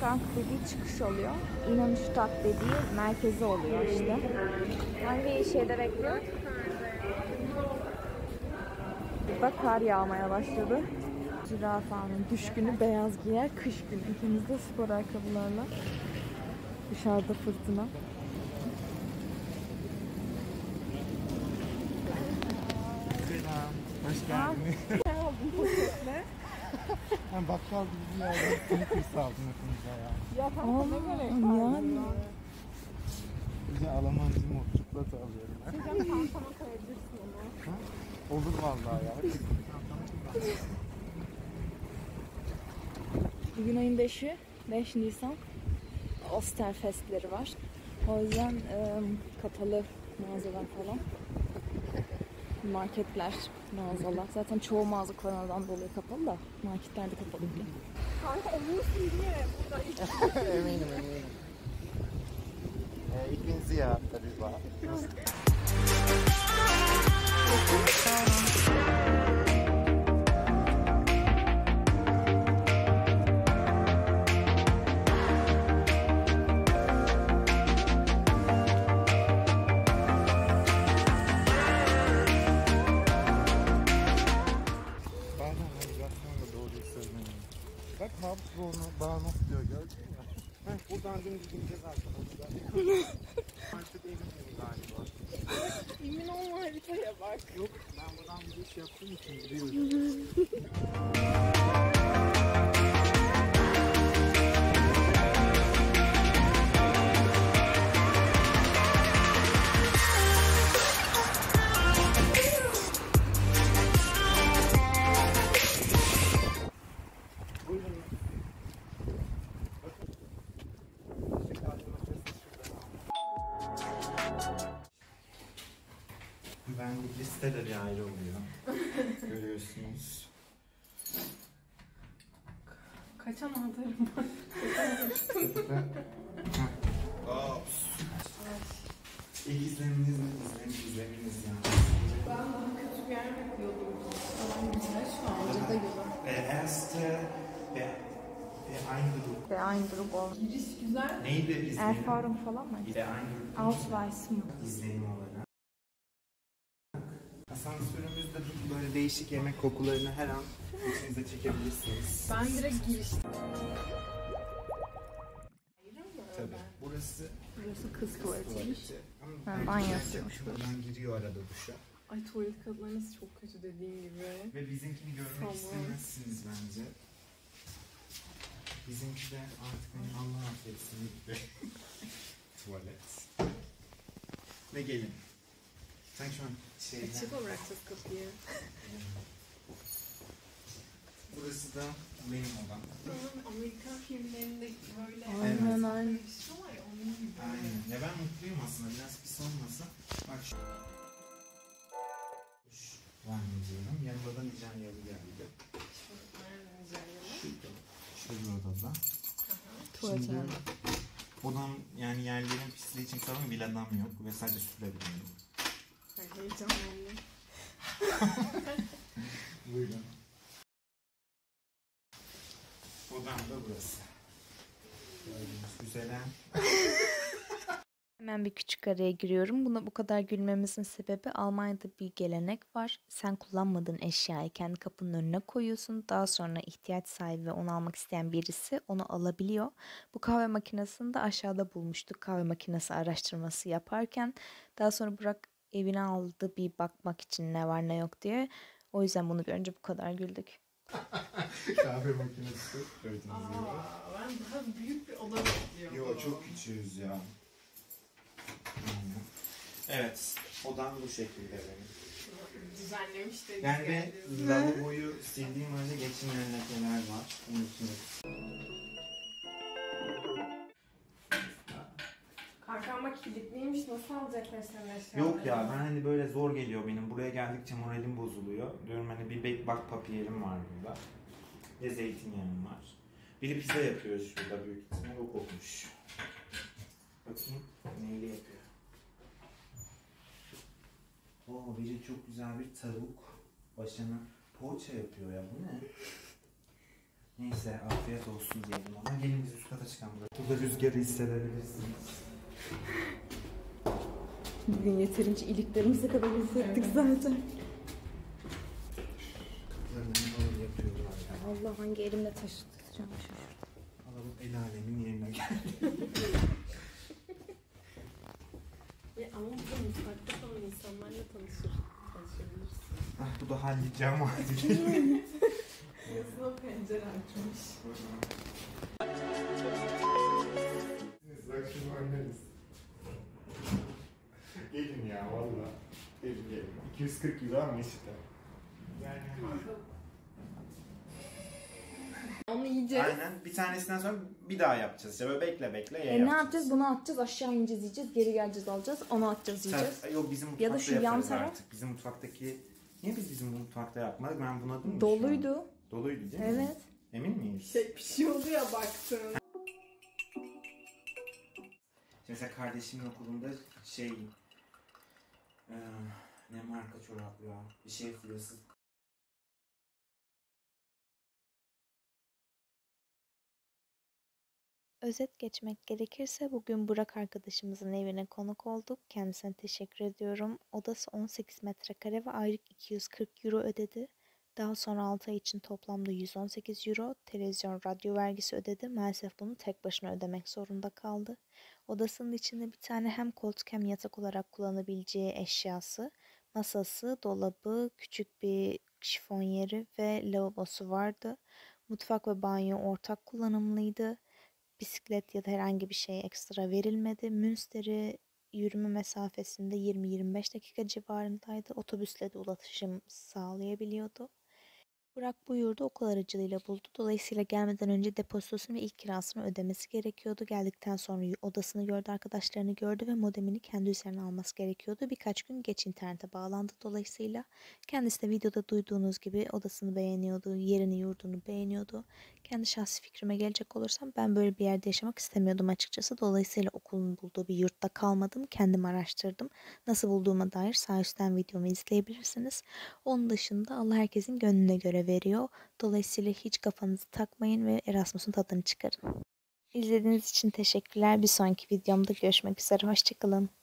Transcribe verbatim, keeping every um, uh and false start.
Frank dediği çıkış oluyor. Innenstadt dediği merkezi oluyor işte. Hangi şeyde bekliyor? Burada kar yağmaya başladı. Zürafanın düşkünü beyaz giyer, kış günü. İkimiz de spor ayakkabılarla. Dışarıda fırtına. Selam. Hoş geldiniz. Ne aldın poşetle? Ben bakkal gibi bir yerden sneakers aldım hepinize ya. Ya kanka ne gerek var? Yani. Bir de Almancı mor çikolata alıyorum ben. Hocam çantama koyabilirsin onu. Ha? Olur vallahi ya. Bugün ayın beşi. beş Nisan. Osterfestleri var. O yüzden e, kapalı mağazalar falan. Marketler, mağazalar. Zaten çoğu mağaza koronadan dolayı kapalı da marketler de kapalı bile. Kanka eminsin diye burada ilk. eminim eminim. Ee, ich bin sehr darüber. Bak Hauptbahnhof Bahnhof diyor, gördün mü? Heh, buradan dümdüz gideceğiz arkadaşlar. Artık eminim galiba. Emin olma, haritaya bak. Yok, ben buradan bir iş yaptığım için biliyorum. Benlik liste de bir ayrı oluyor. Görüyorsunuz. Kaç anahtarım var? Ops. İlk izleminiz mi? İzleminiz, izleminiz yani. Ben daha kötü bir yer bekliyordum. Tamam güzel şu an. Acıda gibi. Ee, erste ve Eindruck. Ve Eindruck o. Giriş güzel. Neydi izlenim? Erfahrung falan mı? Bir de Eindruck. Ausweis mı? İzlenim olarak. Asansörümüzde böyle değişik yemek kokularını her an içinize çekebilirsiniz. Ben direkt giriştim. Tabii. Burası Burası kız tuvaletiymiş. tuvaleti. Ha, Ama banyosuymuş bu. buradan giriyor arada duşa. Ay tuvalet kadınları nasıl çok kötü dediğin gibi. Ve bizimkini görmek Tamam. istemezsiniz bence. Bizimki de artık hani Allah affetsin bir tuvalet. Ve gelin. Sen şu an şeyden... Açık mı bırakacağız kapıyı? Burası da benim odam. Amerikan filmlerinde böyle... Aynen, aynen. Bir şey var ya onun gibi. Aynen. Ya ben mutluyum aslında. Biraz pis olmasa. Bak şu... Var mı diyorum. Yanımda da Nijeryalı geldi. Nerede Nijeryalı? Şurada. Şurada odada. Tuvalet Şimdi yani. odam yani yerlerin pisliği için falan bir adam yok ve sadece sürebiliyorum. Ay heyecanlandım. Buyurun. Odam da burası. Gördüğünüz güzelen. Hemen bir küçük araya giriyorum. Buna bu kadar gülmemizin sebebi Almanya'da bir gelenek var. Sen kullanmadığın eşyayı kendi kapının önüne koyuyorsun. Daha sonra ihtiyaç sahibi ve onu almak isteyen birisi onu alabiliyor. Bu kahve makinesini de aşağıda bulmuştuk kahve makinesi araştırması yaparken. Daha sonra Burak evine aldı bir bakmak için ne var ne yok diye. O yüzden bunu görünce bu kadar güldük. Kahve makinesi gördüğünüz gibi. Ben daha büyük bir oda bekliyordum. Yo çok küçüğüz ya. Evet, odam bu şekilde benim. Düzenlemiş de. Yani ve lavaboyu sildiğim halde geçmeyen lekeler var. Unutmayın. Kanka ama kilitliymiş. Nasıl alacaklar senin eşyaları? Yok ya, ben hani böyle zor geliyor benim. Buraya geldikçe moralim bozuluyor. Diyorum hani bir bak papiyerim var burada. Ve zeytinyağım var. Biri pizza yapıyor şurada büyük ihtimal, o kokmuş. Bakayım neyle yapıyor. Oo, biri çok güzel bir tavuk başına poğaça yapıyor ya, bu ne? Neyse afiyet olsun diyelim ama gelin biz üst kata çıkalım. Burada rüzgarı hissedebilirsiniz. Bugün yeterince iliklerimize kadar hissettik zaten. Kızlarını ağır yapıyorlar ya. Allah hangi elimle taşıtacağım şaşırdım. Alalım el alemin yerine geldi. E ama bu mutfakta falan insanlarla tanışır, tanışabilirsin. Ah bu da halledeceğim hadi. Yazına pencere açmış. Bak şunu oynarız. Gelin ya valla. Gelin gelin. iki yüz kırk euro ama işte. Yani Onu yiyeceğiz. aynen bir tanesinden sonra bir daha yapacağız. İşte böyle bekle bekle ye E ne yapacağız. yapacağız? Bunu atacağız, aşağı ineceğiz, yiyeceğiz, geri geleceğiz, alacağız, onu atacağız, yiyeceğiz. Sen, yok bizim mutfakta Ya da şu yan yaparız taraf. artık. Bizim mutfaktaki... Niye biz bizim mutfakta yapmadık? Ben bunadım mı şu an? Doluydu. Doluydu değil mi? Evet. Emin miyiz? Şey pişiyordu ya baktın. Mesela kardeşimin okulunda şey... Ee, ne marka çorap ya? Bir şey fiyasız. Özet geçmek gerekirse bugün Burak arkadaşımızın evine konuk olduk. Kendisine teşekkür ediyorum. Odası on sekiz metrekare ve aylık iki yüz kırk euro ödedi. Daha sonra altı ay için toplamda yüz on sekiz euro televizyon radyo vergisi ödedi. Maalesef bunu tek başına ödemek zorunda kaldı. Odasının içinde bir tane hem koltuk hem yatak olarak kullanabileceği eşyası, masası, dolabı, küçük bir şifonyeri ve lavabosu vardı. Mutfak ve banyo ortak kullanımlıydı. Bisiklet ya da herhangi bir şey ekstra verilmedi. Münster'i yürüme mesafesinde yirmi yirmi beş dakika civarındaydı. Otobüsle de ulaşım sağlayabiliyordu. Burak bu yurdu okul aracılığıyla buldu. Dolayısıyla gelmeden önce depozitosunu ve ilk kirasını ödemesi gerekiyordu. Geldikten sonra odasını gördü, arkadaşlarını gördü ve modemini kendi üzerine alması gerekiyordu. Birkaç gün geç internete bağlandı dolayısıyla. Kendisi de videoda duyduğunuz gibi odasını beğeniyordu, yerini yurdunu beğeniyordu. Kendi şahsi fikrime gelecek olursam ben böyle bir yerde yaşamak istemiyordum açıkçası. Dolayısıyla okulun bulduğu bir yurtta kalmadım. Kendim araştırdım. Nasıl bulduğuma dair sağ üstten videomu izleyebilirsiniz. Onun dışında Allah herkesin gönlüne göre veriyor. Dolayısıyla hiç kafanızı takmayın ve Erasmus'un tadını çıkarın. İzlediğiniz için teşekkürler. Bir sonraki videomda görüşmek üzere. Hoşçakalın.